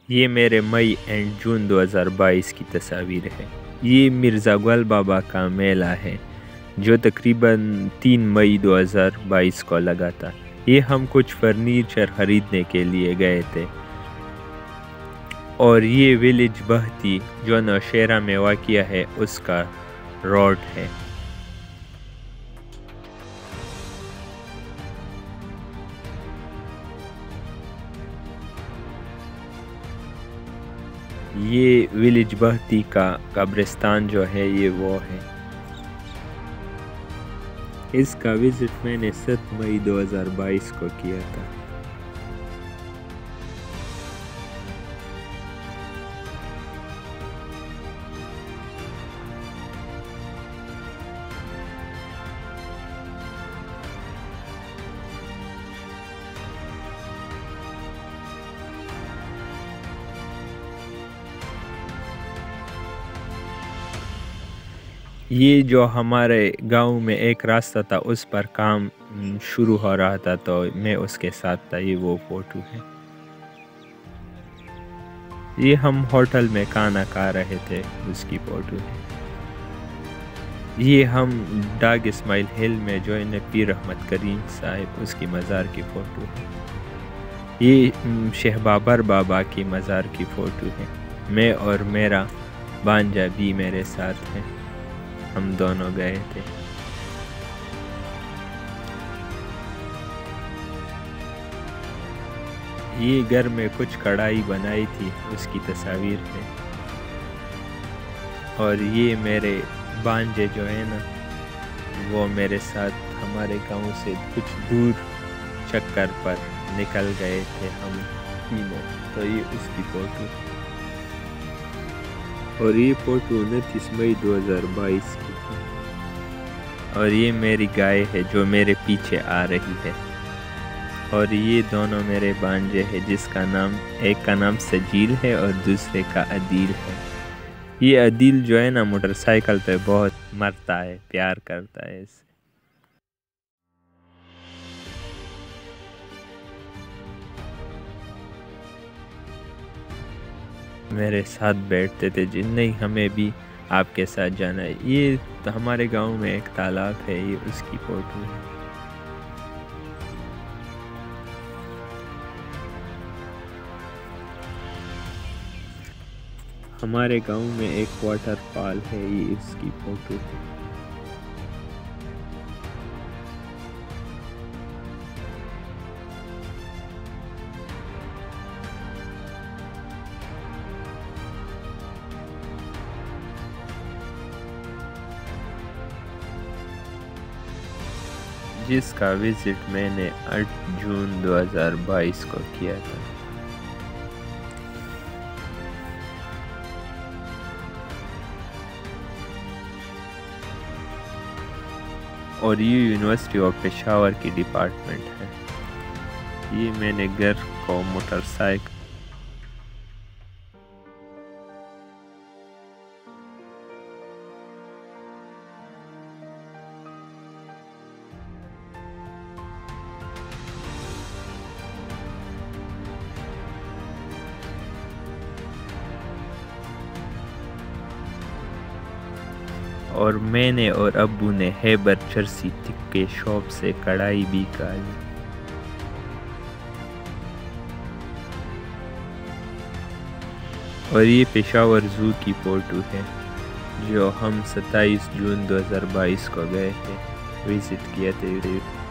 یہ میرے مئی اینڈ جون 2022 کی تصاویر ہے۔ یہ مرزا گل بابا کا میلہ ہے جو تقریباً 3 مئی 2022 کو لگا تھا۔ یہ ہم کچھ فرنیچر خریدنے کے لیے گئے تھے، اور یہ ویلیج بہتی جو نوشہرہ میں واقع ہے اس کا روڈ ہے۔ یہ ویلیج بہتی کا قبرستان جو ہے یہ وہ ہے۔ اس کا وزٹ میں نے 7 مئی 2022 کو کیا تھا۔ یہ جو ہمارے گاؤں میں ایک راستہ تھا اس پر کام شروع ہو رہا تھا تو میں اس کے ساتھ تھا۔ یہ وہ فوٹو ہے۔ یہ ہم ہوٹل میں کھانا کھا رہے تھے، اس کی فوٹو ہے۔ یہ ہم ڈاگ اسماعیل ہل میں جو ہے پیر احمد کریم صاحب اس کی مزار کی فوٹو ہے۔ یہ شیخ بابر بابا کی مزار کی فوٹو ہے۔ میں اور میرا بانجا بھی میرے ساتھ ہے، ہم دونوں گئے تھے۔ یہ گھر میں کچھ کڑھائی بنائی تھی اس کی تصاویر ہے، اور یہ میرے بانجے جو ہے نا وہ میرے ساتھ ہمارے گاؤں سے کچھ دور چکر پر نکل گئے تھے ہم تینوں، تو یہ اس کی فوٹو ہے۔ اور یہ فوٹو 29 مئی 2022 کی ہے، اور یہ میری گائے ہے جو میرے پیچھے آ رہی ہے، اور یہ دونوں میرے بانجے ہیں جس کا نام ایک کا نام سجیل ہے اور دوسرے کا عدیل ہے۔ یہ عدیل جو ہے نا موٹر سائیکل پہ بہت مرتا ہے، پیار کرتا ہے اس سے۔ میرے ساتھ بیٹھتے تھے جن نہیں ہمیں بھی آپ کے ساتھ جانا ہے۔ یہ ہمارے گاؤں میں ایک تالاب ہے، یہ اس کی فوٹو ہے۔ ہمارے گاؤں میں ایک واٹر فال ہے، یہ اس کی فوٹو ہے۔ جس کا وزٹ میں نے 8 جون 2022 کو کیا تھا۔ اور یہ یونیورسٹی آف پشاور کی ڈپارٹمنٹ ہے۔ یہ میں نے گھر کو موٹر سائیکل اور میں نے اور ابو نے ہیبر چرسی کے شاپ سے کڑھائی بھی کھائی۔ اور یہ پشاور زو کی فوٹو ہے جو ہم 27 جون 2022 کو گئے تھے، وزٹ کیا تھے۔